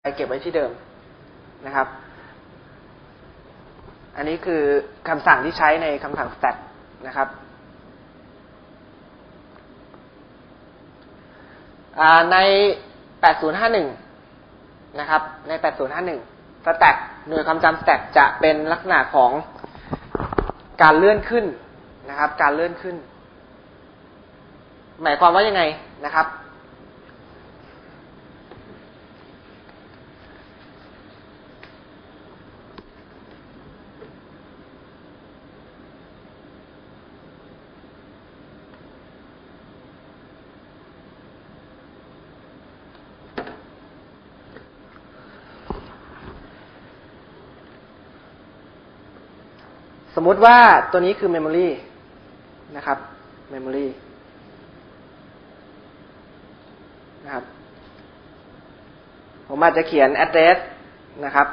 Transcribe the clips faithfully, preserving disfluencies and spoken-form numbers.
เก็บไว้ที่เดิมนะครับอันนี้คือคำสั่งที่ใช้ในคำสั่ง stat นะครับในแปดศูนย์ห้าหนึ่งนะครับในแปดศูนย์ห้าหนึ่ง stack หน่วยความจำ stack จะเป็นลักษณะของการเลื่อนขึ้นนะครับการเลื่อนขึ้นหมายความว่ายังไงนะครับสมมุติว่าตัวนี้คือ memory นะครับ memory นะครับผมอาจจะเขียน address นะครับ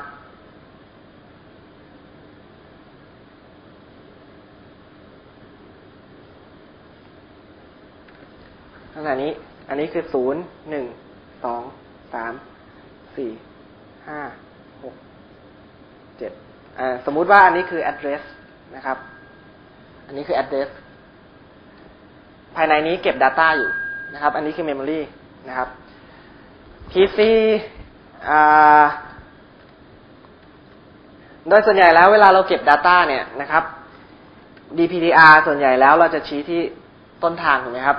ขณะนี้อันนี้คือศูนย์ หนึ่ง สอง สาม สี่ ห้า หก เจ็ดอ่าสมมุติว่าอันนี้คือ addressนะครับอันนี้คือ address ภายในนี้เก็บ data อยู่นะครับอันนี้คือ memory นะครับ พี ซี อ่าโดยส่วนใหญ่แล้วเวลาเราเก็บ data เนี่ยนะครับ ดี พี ที อาร์ ส่วนใหญ่แล้วเราจะชี้ที่ต้นทางถูกไหมครับ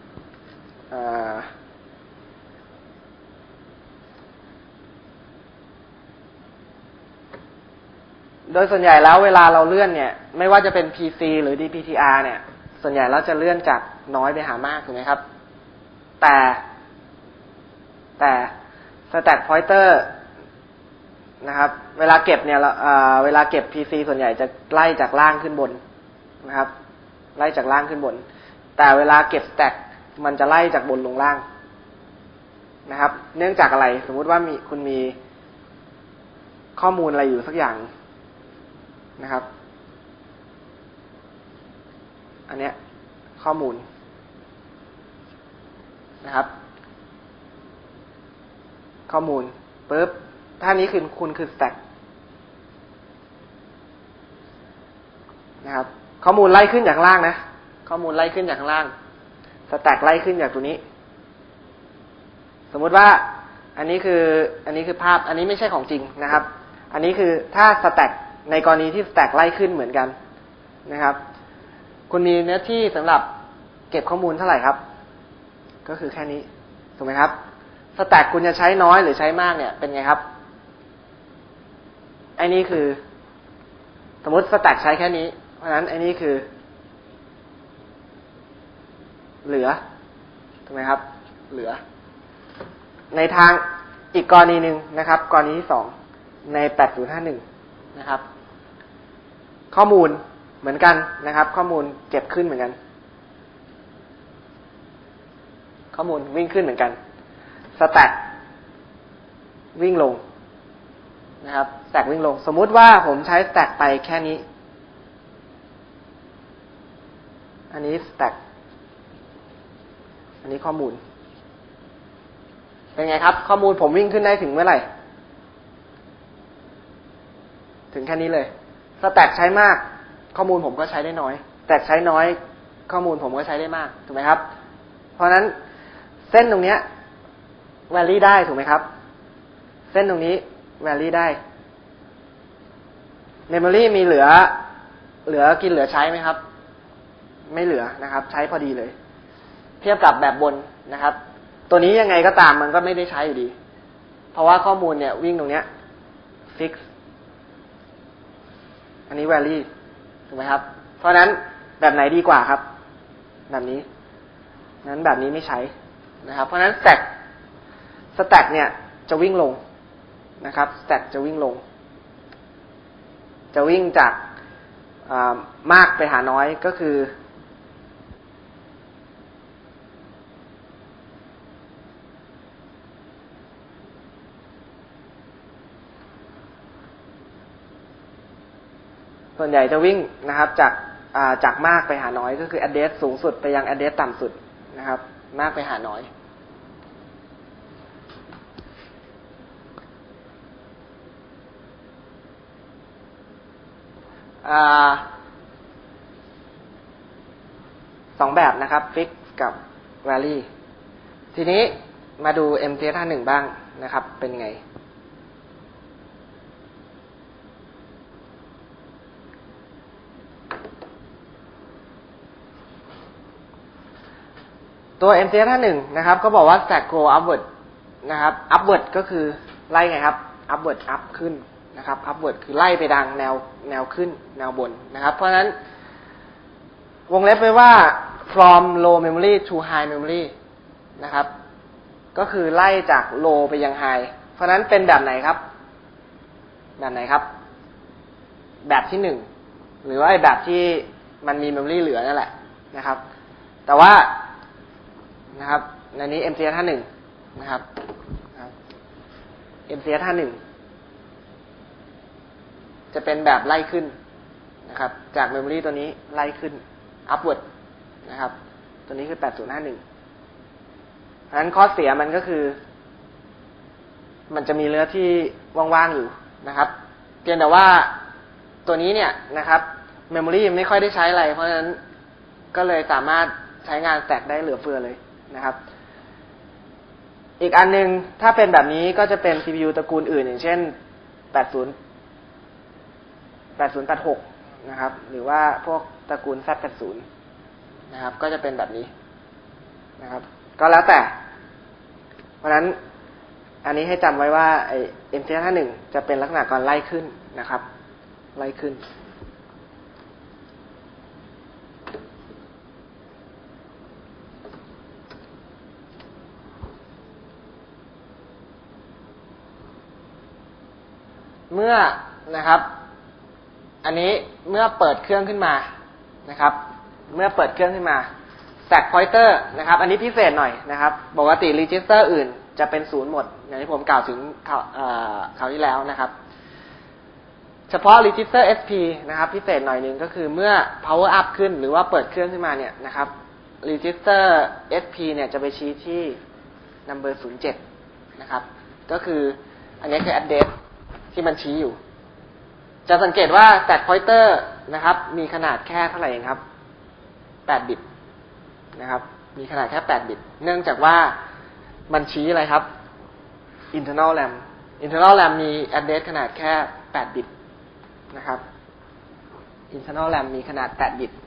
โดยส่วนใหญ่แล้วเวลาเราเลื่อนเนี่ยไม่ว่าจะเป็น พี ซี หรือ ดี พี ที อาร์ เนี่ยส่วนใหญ่เราจะเลื่อนจากน้อยไปหามากถูกไหมครับแต่แต่ stack pointer นะครับเวลาเก็บเนี่ยเอ่อเวลาเก็บ พี ซี ส่วนใหญ่จะไล่จากล่างขึ้นบนนะครับไล่จากล่างขึ้นบนแต่เวลาเก็บ stack มันจะไล่จากบนลงล่างนะครับเนื่องจากอะไรสมมุติว่ามีคุณมีข้อมูลอะไรอยู่สักอย่างนะครับอันเนี้ยข้อมูลนะครับข้อมูลปึ๊บถ้านี้คือคุณคือ stack นะครับข้อมูลไล่ขึ้นจากล่างนะข้อมูลไล่ขึ้นจากข้างล่าง stack ไล่ขึ้นจากตัวนี้สมมุติว่าอันนี้คืออันนี้คือภาพอันนี้ไม่ใช่ของจริงนะครับอันนี้คือถ้า stack ในกรณีที่ stack ไล่ขึ้นเหมือนกันนะครับคุณมีเนื้อที่สำหรับเก็บข้อมูลเท่าไหร่ครับก็คือแค่นี้ถูกไหมครับstack คุณจะใช้น้อยหรือใช้มากเนี่ยเป็นไงครับไอ้นี่คือสมมติ stack ใช้แค่นี้เพราะฉะนั้นไอ้นี่คือเหลือถูกไหมครับเหลือในทางอีกกรณีหนึ่งนะครับกรณีที่สองในแปดศูนย์ห้าหนึ่งนะครับข้อมูลเหมือนกันนะครับข้อมูลเก็บขึ้นเหมือนกันข้อมูลวิ่งขึ้นเหมือนกัน stack วิ่งลงนะครับ stack วิ่งลงสมมุติว่าผมใช้ stack ไปแค่นี้อันนี้ stack อันนี้ข้อมูลเป็นไงครับข้อมูลผมวิ่งขึ้นได้ถึงเมื่อไหร่ถึงแค่นี้เลยstack ใช้มากข้อมูลผมก็ใช้ได้น้อย stack ใช้น้อยข้อมูลผมก็ใช้ได้มากถูกไหมครับเพราะฉะนั้นเส้นตรงนี้ vary ได้ถูกไหมครับเส้นตรงนี้ vary ได้ memory มีเหลือเหลือกินเหลือใช้ไหมครับไม่เหลือนะครับใช้พอดีเลยเทียบกับแบบบนนะครับตัวนี้ยังไงก็ตามมันก็ไม่ได้ใช้อยู่ดีเพราะว่าข้อมูลเนี่ยวิ่งตรงเนี้ย fix อันนี้ vary ถูกไหมครับเพราะนั้นแบบไหนดีกว่าครับแบบนี้นั้นแบบนี้ไม่ใช้นะครับเพราะนั้น stack stack เนี่ยจะวิ่งลงนะครับ stack จะวิ่งลงจะวิ่งจากมากไปหาน้อยก็คือส่วนใหญ่จะวิ่งนะครับจากจากมากไปหาน้อยก็คือ address สูงสุดไปยัง address ต่ำสุดนะครับมากไปหาน้อยสองแบบนะครับ fix กับ vary ทีนี้มาดู เอ็ม ที เอส ห้าสิบเอ็ด บ้างนะครับเป็นไงตัว เอ็ม ที เอส ห้าสิบเอ็ด นะครับก็บอกว่า stack go upward นะครับ upward ก็คือไล่ไงครับ upward up ขึ้นนะครับ upward คือไล่ไปดังแนวแนวขึ้นแนวบนนะครับเพราะฉะนั้นวงเล็บไว้ว่า from low memory to high memory นะครับก็คือไล่จาก low ไปยัง high เพราะฉะนั้นเป็นแบบไหนครับแบบไหนครับแบบที่หนึ่งหรือว่าแบบที่มันมี memory เหลือนั่นแหละนะครับแต่ว่านะครับในนี้ เอ็ม ที เอส ห้าสิบเอ็ด นะครับ เอ็ม ที เอส ห้าสิบเอ็ด จะเป็นแบบไล่ขึ้นนะครับจาก memory ตัวนี้ไล่ขึ้น upward นะครับตัวนี้คือแปดศูนย์ห้าหนึ่งเพราะฉะนั้นข้อเสียมันก็คือมันจะมีเนื้อที่ว่างๆอยู่นะครับเพียงแต่ว่าตัวนี้เนี่ยนะครับ memory ไม่ค่อยได้ใช้อะไรเพราะฉะนั้นก็เลยสามารถใช้งาน stack ได้เหลือเฟือเลยนะครับอีกอันนึงถ้าเป็นแบบนี้ก็จะเป็น ซี พี ยู ตระกูลอื่นอย่างเช่นแปดศูนย์ แปดศูนย์ แปดหกนะครับหรือว่าพวกตระกูล แซด แปดสิบ นะครับก็จะเป็นแบบนี้นะครับก็แล้วแต่เพราะฉะนั้นอันนี้ให้จำไว้ว่าไอ้ เอ็ม ที เอส ห้าสิบเอ็ด จะเป็นลักษณะการไล่ขึ้นนะครับไล่ขึ้นเมื่อนะครับอันนี้เมื่อเปิดเครื่องขึ้นมานะครับเมื่อเปิดเครื่องขึ้นมา stack pointer นะครับอันนี้พิเศษหน่อยนะครับปกติ register อื่นจะเป็นศูนย์หมดอย่างที่ผมกล่าวถึงคราวคราวที่แล้วนะครับเฉพาะ register เอส พี นะครับพิเศษหน่อยนึงก็คือเมื่อ power up ขึ้นหรือว่าเปิดเครื่องขึ้นมาเนี่ยนะครับ register เอส พี เนี่ยจะไปชี้ที่ number ศูนย์เจ็ดนะครับก็คืออันนี้คือ addressที่มันชี้อยู่จะสังเกตว่า stack pointer นะครับมีขนาดแค่เท่าไหร่เองครับแปดบิตนะครับมีขนาดแค่แปดบิตเนื่องจากว่ามันชี้อะไรครับ internal RAM internal RAM มี address ขนาดแค่แปดบิตนะครับ internal RAM มีขนาดแปดบิต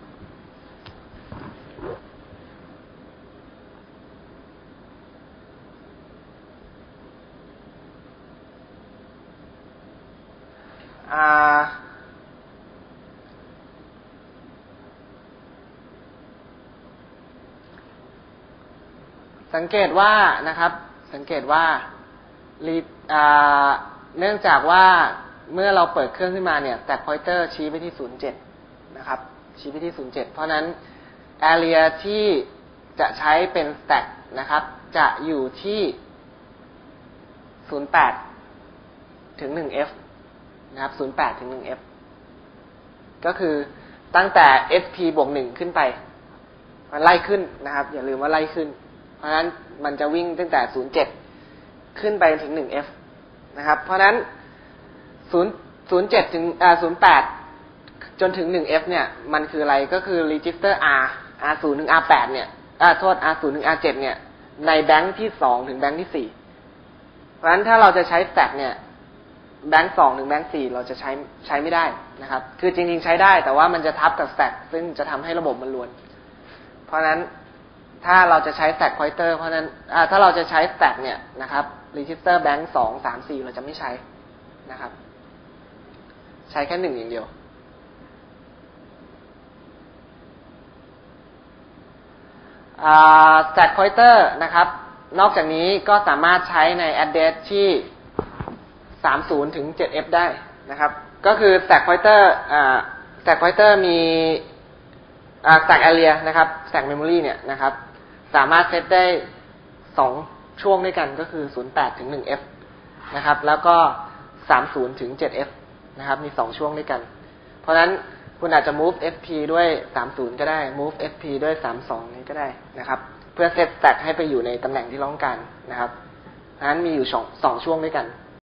สังเกตว่านะครับสังเกตว่าเนื่องจากว่าเมื่อเราเปิดเครื่องขึ้นมาเนี่ย stack pointer ชี้ไปที่ศูนย์เจ็ดนะครับชี้ไปที่ศูนย์เจ็ดเพราะนั้น area ที่จะใช้เป็น stack นะครับจะอยู่ที่ศูนย์แปดถึงหนึ่งเอฟนะครับศูนย์แปดถึงหนึ่งเอฟก็คือตั้งแต่ เอส พี บวกหนึ่งขึ้นไปมันไล่ขึ้นนะครับอย่าลืมว่าไล่ขึ้นเพราะฉะนั้นมันจะวิ่งตั้งแต่ศูนย์เจ็ดขึ้นไปถึงหนึ่งเอฟนะครับเพราะฉะนั้นศูนย์ ศูนย์เจ็ดถึงอ่าศูนย์แปดจนถึงหนึ่งเอฟเนี่ยมันคืออะไรก็คือ register R อาร์ ศูนย์ ถึง อาร์ แปดเนี่ยอ่าโทษ อาร์ ศูนย์ ถึง อาร์ เจ็ดเนี่ยในแบงค์ที่สองถึงแบงค์ที่สี่เพราะฉะนั้นถ้าเราจะใช้ stack เนี่ยแบงค์สองถึงแบงค์สี่เราจะใช้ใช้ไม่ได้นะครับคือจริงๆใช้ได้แต่ว่ามันจะทับกับ stack ซึ่งจะทำให้ระบบมันรวนเพราะฉะนั้นถ้าเราจะใช้ stack pointer เพราะฉะนั้นถ้าเราจะใช้ stack เนี่ยนะครับ register แบงค์สอง สาม สี่เราจะไม่ใช้นะครับใช้แค่หนึ่งอย่างเดียวstack pointer นะครับนอกจากนี้ก็สามารถใช้ใน address ที่สามสิบถึงเจ็ดเอฟได้นะครับก็คือ stack pointer อ่า stack pointer มีอ่า stack area นะครับ stack memory เนี่ยนะครับสามารถเซตได้สองช่วงด้วยกันก็คือศูนย์แปดถึงหนึ่งเอฟนะครับแล้วก็สามสิบถึงเจ็ดเอฟนะครับมีสองช่วงด้วยกันเพราะฉะนั้นคุณอาจจะ move เอฟ พี ด้วยสามสิบก็ได้ move เอฟ พี ด้วยสามสิบสองนี้ก็ได้นะครับเพื่อเซต stack ให้ไปอยู่ในตำแหน่งที่เราต้องการนะครับเพราะฉะนั้นมีอยู่สองสองช่วงด้วยกัน